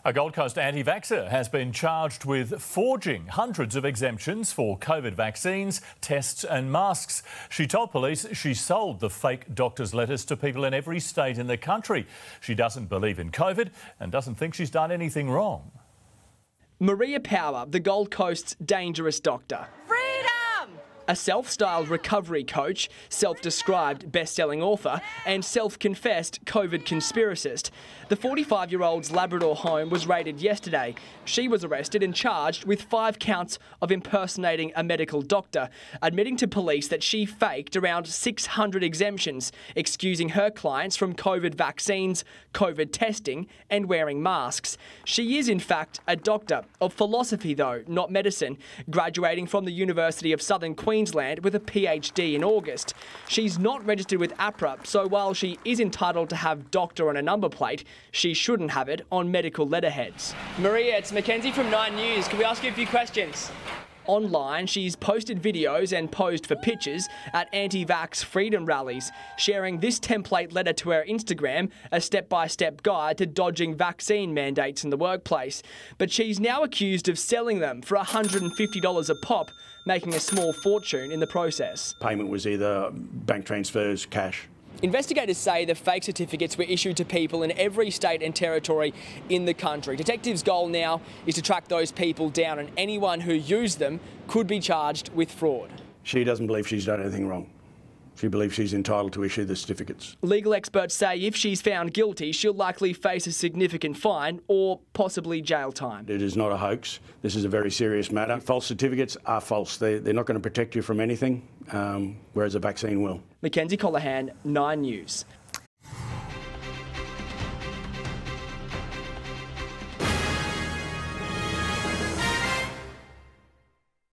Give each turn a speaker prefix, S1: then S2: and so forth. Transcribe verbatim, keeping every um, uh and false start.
S1: A Gold Coast anti-vaxxer has been charged with forging hundreds of exemptions for COVID vaccines, tests and masks. She told police she sold the fake doctor's letters to people in every state in the country. She doesn't believe in COVID and doesn't think she's done anything wrong.
S2: Maria Power, the Gold Coast's dangerous doctor. A self-styled recovery coach, self-described best-selling author and self-confessed COVID conspiracist. The forty-five-year-old's Labrador home was raided yesterday. She was arrested and charged with five counts of impersonating a medical doctor, admitting to police that she faked around six hundred exemptions, excusing her clients from COVID vaccines, COVID testing and wearing masks. She is, in fact, a doctor of philosophy, though, not medicine, graduating from the University of Southern Queensland Queensland with a PhD in August. She's not registered with APRA, so while she is entitled to have doctor on a number plate, she shouldn't have it on medical letterheads. Maria, it's Mackenzie from Nine News. Can we ask you a few questions? Online, she's posted videos and posed for pictures at anti-vax freedom rallies, sharing this template letter to her Instagram, a step-by-step guide to dodging vaccine mandates in the workplace. But she's now accused of selling them for one hundred fifty dollars a pop, making a small fortune in the process.
S3: Payment was either bank transfers, cash.
S2: Investigators say the fake certificates were issued to people in every state and territory in the country. Detectives' goal now is to track those people down, and anyone who used them could be charged with fraud.
S3: She doesn't believe she's done anything wrong. She believes she's entitled to issue the certificates.
S2: Legal experts say if she's found guilty, she'll likely face a significant fine or possibly jail time.
S3: It is not a hoax. This is a very serious matter. False certificates are false. They, they're not going to protect you from anything, um, whereas a vaccine will.
S2: Mackenzie Colohan, Nine News.